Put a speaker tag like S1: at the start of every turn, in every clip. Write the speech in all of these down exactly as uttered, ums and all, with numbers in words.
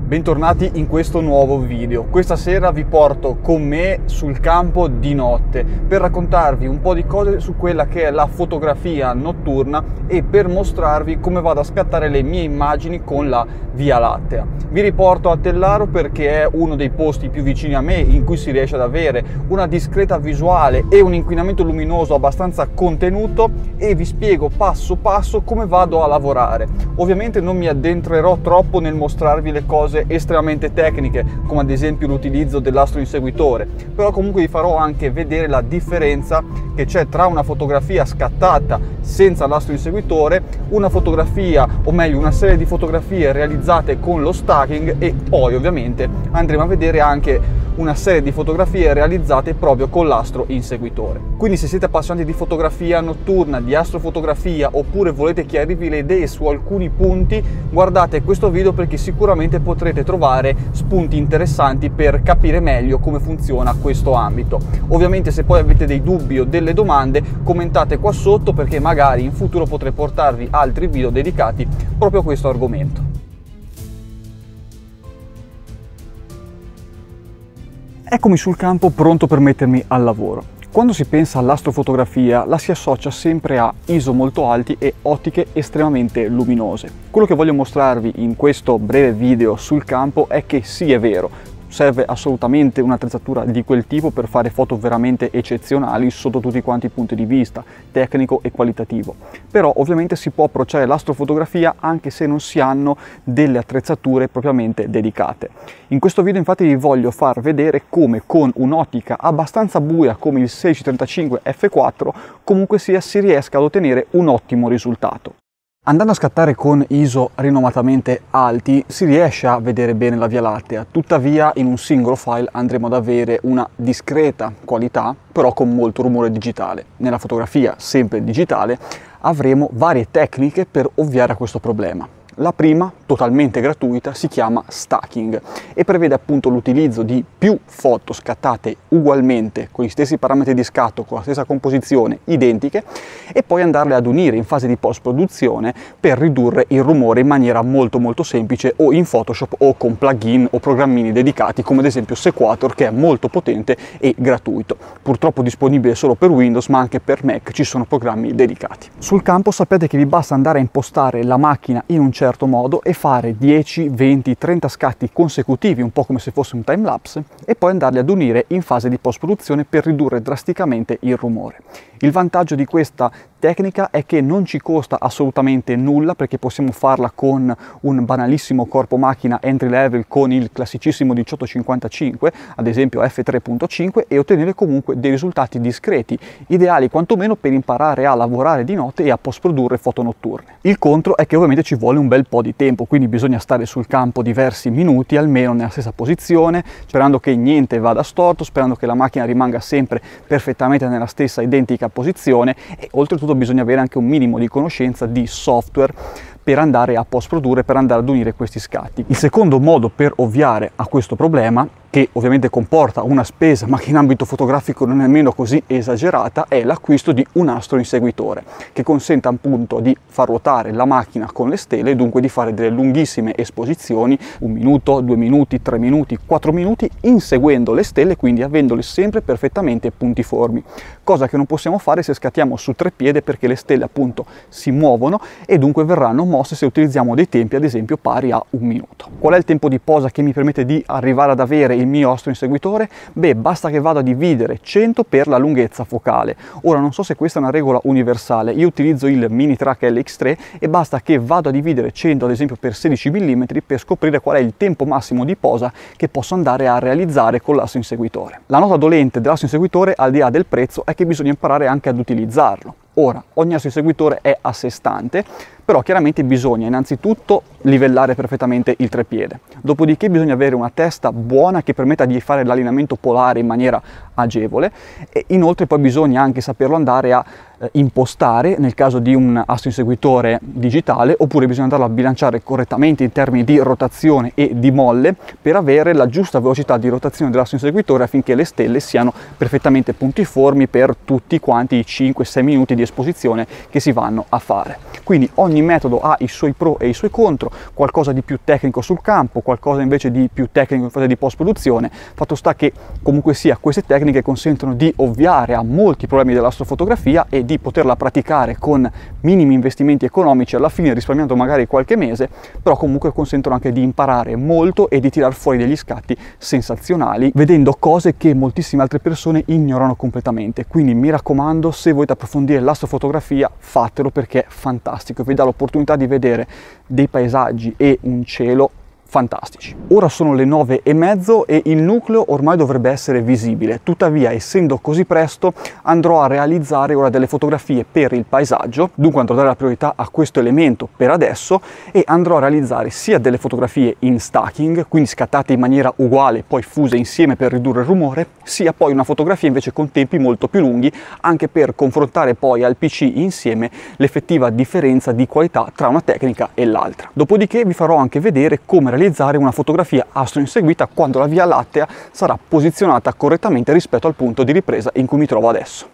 S1: Bentornati in questo nuovo video. Questa sera vi porto con me sul campo di notte per raccontarvi un po' di cose su quella che è la fotografia notturna e per mostrarvi come vado a scattare le mie immagini con la Via Lattea. Vi riporto a Tellaro perché è uno dei posti più vicini a me in cui si riesce ad avere una discreta visuale e un inquinamento luminoso abbastanza contenuto, e vi spiego passo passo come vado a lavorare. Ovviamente non mi addentrerò troppo nel mostrarvi le cose estremamente tecniche, come ad esempio l'utilizzo dell'astro inseguitore, però comunque vi farò anche vedere la differenza che c'è tra una fotografia scattata senza l'astro inseguitore, una fotografia, o meglio una serie di fotografie realizzate con lo stacking, e poi ovviamente andremo a vedere anche una serie di fotografie realizzate proprio con l'astro inseguitore. Quindi se siete appassionati di fotografia notturna, di astrofotografia, oppure volete chiarirvi le idee su alcuni punti, guardate questo video perché sicuramente potrete trovare spunti interessanti per capire meglio come funziona questo ambito. Ovviamente se poi avete dei dubbi o delle domande, commentate qua sotto perché magari in futuro potrei portarvi altri video dedicati proprio a questo argomento. Eccomi sul campo pronto per mettermi al lavoro. Quando si pensa all'astrofotografia la si associa sempre a I S O molto alti e ottiche estremamente luminose. Quello che voglio mostrarvi in questo breve video sul campo è che sì, è vero, serve assolutamente un'attrezzatura di quel tipo per fare foto veramente eccezionali sotto tutti quanti i punti di vista, tecnico e qualitativo. Però ovviamente si può approcciare l'astrofotografia anche se non si hanno delle attrezzature propriamente dedicate. In questo video infatti vi voglio far vedere come con un'ottica abbastanza buia come il sedici trentacinque effe quattro comunque sia si riesca ad ottenere un ottimo risultato. Andando a scattare con I S O rinomatamente alti si riesce a vedere bene la Via Lattea, tuttavia in un singolo file andremo ad avere una discreta qualità, però con molto rumore digitale. Nella fotografia, sempre digitale, avremo varie tecniche per ovviare a questo problema. La prima, totalmente gratuita, si chiama stacking e prevede appunto l'utilizzo di più foto scattate ugualmente con gli stessi parametri di scatto, con la stessa composizione, identiche, e poi andarle ad unire in fase di post-produzione per ridurre il rumore in maniera molto molto semplice, o in Photoshop o con plugin o programmini dedicati come ad esempio Sequator, che è molto potente e gratuito. Purtroppo disponibile solo per Windows, ma anche per Mac ci sono programmi dedicati. Sul campo sapete che vi basta andare a impostare la macchina in un certo modo e fare dieci, venti, trenta scatti consecutivi, un po' come se fosse un timelapse, e poi andarli ad unire in fase di post-produzione per ridurre drasticamente il rumore. Il vantaggio di questa tecnica è che non ci costa assolutamente nulla, perché possiamo farla con un banalissimo corpo macchina entry level con il classicissimo diciotto cinquantacinque, ad esempio effe tre punto cinque, e ottenere comunque dei risultati discreti, ideali quantomeno per imparare a lavorare di notte e a post-produrre foto notturne. Il contro è che ovviamente ci vuole un bel po' di tempo, quindi bisogna stare sul campo diversi minuti almeno nella stessa posizione, sperando che niente vada storto, sperando che la macchina rimanga sempre perfettamente nella stessa identica posizione, e oltretutto bisogna avere anche un minimo di conoscenza di software per andare a post produrre, per andare ad unire questi scatti. Il secondo modo per ovviare a questo problema, che ovviamente comporta una spesa ma che in ambito fotografico non è nemmeno così esagerata, è l'acquisto di un astro inseguitore che consente appunto di far ruotare la macchina con le stelle e dunque di fare delle lunghissime esposizioni, un minuto, due minuti, tre minuti, quattro minuti, inseguendo le stelle, quindi avendole sempre perfettamente puntiformi, cosa che non possiamo fare se scattiamo su treppiede, perché le stelle appunto si muovono e dunque verranno mosse se utilizziamo dei tempi ad esempio pari a un minuto. Qual è il tempo di posa che mi permette di arrivare ad avere il mio astro inseguitore? Beh, basta che vado a dividere cento per la lunghezza focale. Ora non so se questa è una regola universale, io utilizzo il Minitrack L X tre e basta che vado a dividere cento ad esempio per sedici millimetri per scoprire qual è il tempo massimo di posa che posso andare a realizzare con l'astro inseguitore. La nota dolente dell'astro inseguitore, al di là del prezzo, è che bisogna imparare anche ad utilizzarlo. Ora, ogni astro inseguitore è a sé stante, però chiaramente bisogna innanzitutto livellare perfettamente il treppiede, dopodiché bisogna avere una testa buona che permetta di fare l'allineamento polare in maniera agevole, e inoltre poi bisogna anche saperlo andare a eh, impostare nel caso di un astro inseguitore digitale, oppure bisogna andarlo a bilanciare correttamente in termini di rotazione e di molle per avere la giusta velocità di rotazione dell'astro inseguitore affinché le stelle siano perfettamente puntiformi per tutti quanti i cinque sei minuti di esposizione che si vanno a fare. Quindi ogni ogni metodo ha i suoi pro e i suoi contro, qualcosa di più tecnico sul campo, qualcosa invece di più tecnico in fase di post-produzione. Fatto sta che comunque sia queste tecniche consentono di ovviare a molti problemi dell'astrofotografia e di poterla praticare con minimi investimenti economici, alla fine risparmiando magari qualche mese, però comunque consentono anche di imparare molto e di tirar fuori degli scatti sensazionali, vedendo cose che moltissime altre persone ignorano completamente. Quindi mi raccomando, se volete approfondire l'astrofotografia, fatelo, perché è fantastico, vi dà l'opportunità di vedere dei paesaggi e un cielo fantastici. Ora sono le nove e mezzo e il nucleo ormai dovrebbe essere visibile, tuttavia essendo così presto andrò a realizzare ora delle fotografie per il paesaggio, dunque andrò a dare la priorità a questo elemento per adesso e andrò a realizzare sia delle fotografie in stacking, quindi scattate in maniera uguale poi fuse insieme per ridurre il rumore, sia poi una fotografia invece con tempi molto più lunghi, anche per confrontare poi al P C insieme l'effettiva differenza di qualità tra una tecnica e l'altra. Dopodiché vi farò anche vedere come realizzare una fotografia astro inseguita quando la Via Lattea sarà posizionata correttamente rispetto al punto di ripresa in cui mi trovo adesso.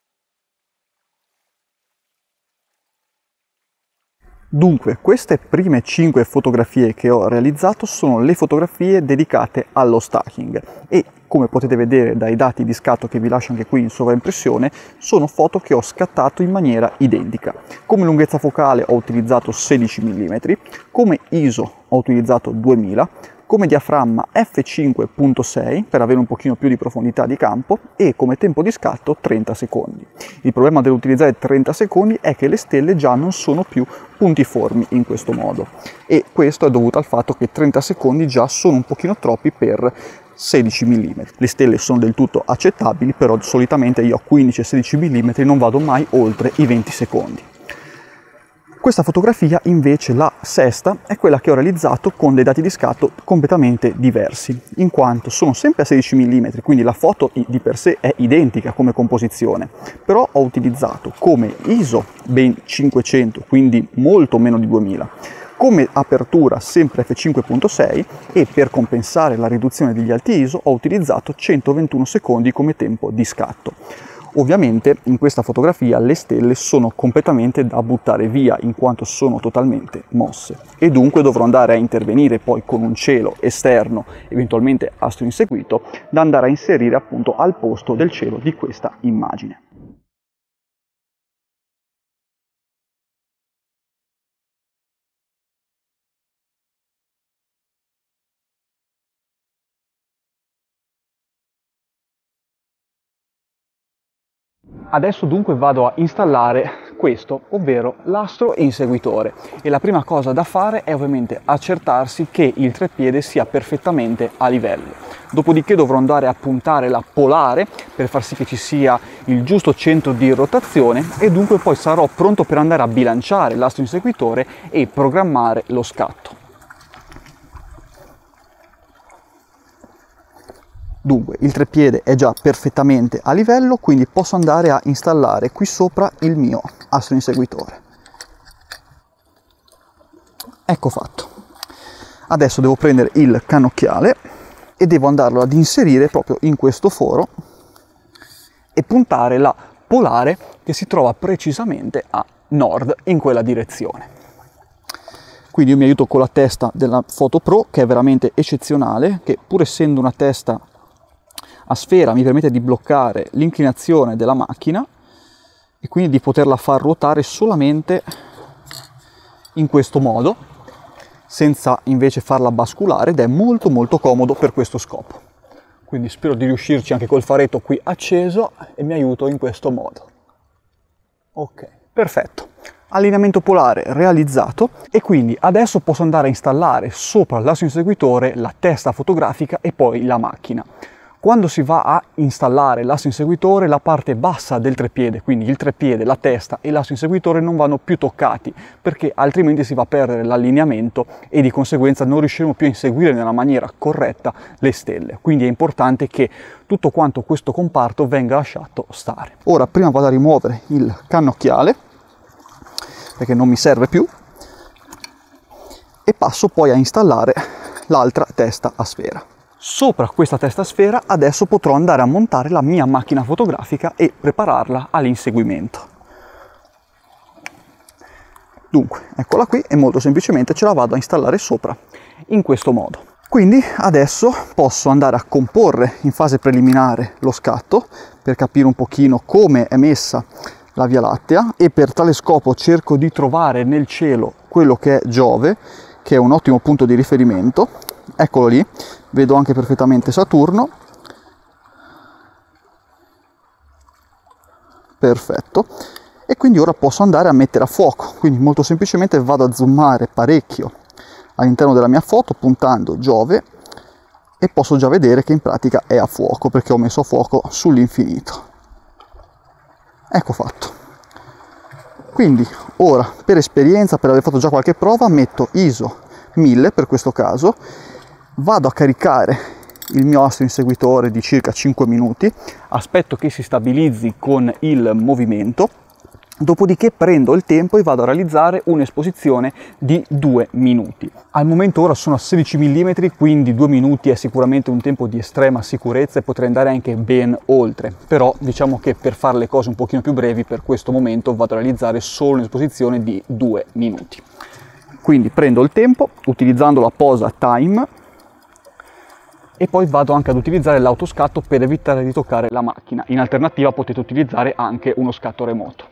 S1: Dunque, queste prime cinque fotografie che ho realizzato sono le fotografie dedicate allo stacking e, come potete vedere dai dati di scatto che vi lascio anche qui in sovraimpressione, sono foto che ho scattato in maniera identica. Come lunghezza focale ho utilizzato sedici millimetri, come I S O ho utilizzato duemila, come diaframma effe cinque punto sei per avere un pochino più di profondità di campo e come tempo di scatto trenta secondi. Il problema dell'utilizzare trenta secondi è che le stelle già non sono più puntiformi in questo modo e questo è dovuto al fatto che trenta secondi già sono un pochino troppi per sedici millimetri. Le stelle sono del tutto accettabili, però solitamente io a quindici e sedici millimetri non vado mai oltre i venti secondi. Questa fotografia invece, la sesta, è quella che ho realizzato con dei dati di scatto completamente diversi, in quanto sono sempre a sedici millimetri, quindi la foto di per sé è identica come composizione, però ho utilizzato come I S O ben cinquecento, quindi molto meno di duemila, come apertura sempre effe cinque punto sei e per compensare la riduzione degli alti I S O ho utilizzato centoventuno secondi come tempo di scatto. Ovviamente in questa fotografia le stelle sono completamente da buttare via in quanto sono totalmente mosse e dunque dovrò andare a intervenire poi con un cielo esterno, eventualmente astro inseguito, da andare a inserire appunto al posto del cielo di questa immagine. Adesso dunque vado a installare questo, ovvero l'astro inseguitore, e la prima cosa da fare è ovviamente accertarsi che il treppiede sia perfettamente a livello. Dopodiché dovrò andare a puntare la polare per far sì che ci sia il giusto centro di rotazione e dunque poi sarò pronto per andare a bilanciare l'astro inseguitore e programmare lo scatto. Dunque, il treppiede è già perfettamente a livello, quindi posso andare a installare qui sopra il mio astro inseguitore. Ecco fatto. Adesso devo prendere il cannocchiale e devo andarlo ad inserire proprio in questo foro e puntare la polare che si trova precisamente a nord in quella direzione. Quindi io mi aiuto con la testa della Photo Pro, che è veramente eccezionale, che pur essendo una testa a sfera mi permette di bloccare l'inclinazione della macchina e quindi di poterla far ruotare solamente in questo modo, senza invece farla basculare, ed è molto molto comodo per questo scopo. Quindi spero di riuscirci anche col faretto qui acceso e mi aiuto in questo modo. Ok, perfetto. Allineamento polare realizzato e quindi adesso posso andare a installare sopra l'astro inseguitore la testa fotografica e poi la macchina. Quando si va a installare l'astro inseguitore, la parte bassa del treppiede, quindi il treppiede, la testa e l'astro inseguitore non vanno più toccati, perché altrimenti si va a perdere l'allineamento e di conseguenza non riusciremo più a inseguire nella maniera corretta le stelle. Quindi è importante che tutto quanto questo comparto venga lasciato stare. Ora prima vado a rimuovere il cannocchiale, perché non mi serve più, e passo poi a installare l'altra testa a sfera. Sopra questa testa a sfera adesso potrò andare a montare la mia macchina fotografica e prepararla all'inseguimento. Dunque, eccola qui e molto semplicemente ce la vado a installare sopra in questo modo. Quindi adesso posso andare a comporre in fase preliminare lo scatto per capire un pochino come è messa la Via Lattea, e per tale scopo cerco di trovare nel cielo quello che è Giove, che è un ottimo punto di riferimento. Eccolo lì, vedo anche perfettamente Saturno. Perfetto. E quindi ora posso andare a mettere a fuoco, quindi molto semplicemente vado a zoomare parecchio all'interno della mia foto puntando Giove e posso già vedere che in pratica è a fuoco perché ho messo a fuoco sull'infinito. Ecco fatto. Quindi ora, per esperienza, per aver fatto già qualche prova, metto I S O mille per questo caso, vado a caricare il mio astro inseguitore di circa cinque minuti, aspetto che si stabilizzi con il movimento. Dopodiché prendo il tempo e vado a realizzare un'esposizione di due minuti. Al momento ora sono a sedici millimetri, quindi due minuti è sicuramente un tempo di estrema sicurezza e potrei andare anche ben oltre. Però diciamo che per fare le cose un pochino più brevi, per questo momento vado a realizzare solo un'esposizione di due minuti. Quindi prendo il tempo utilizzando la posa time e poi vado anche ad utilizzare l'autoscatto per evitare di toccare la macchina. In alternativa potete utilizzare anche uno scatto remoto.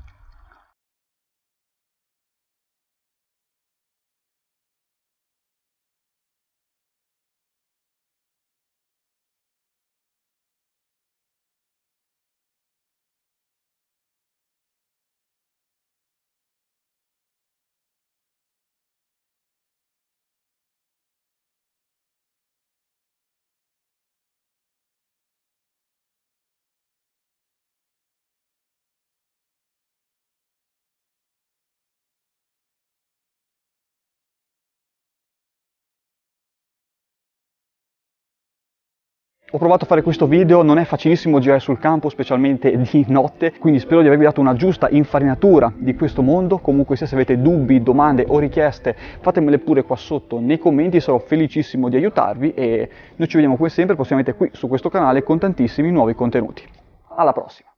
S1: Ho provato a fare questo video, non è facilissimo girare sul campo, specialmente di notte, quindi spero di avervi dato una giusta infarinatura di questo mondo. Comunque sia, se avete dubbi, domande o richieste, fatemele pure qua sotto nei commenti, sarò felicissimo di aiutarvi e noi ci vediamo come sempre prossimamente qui su questo canale con tantissimi nuovi contenuti. Alla prossima!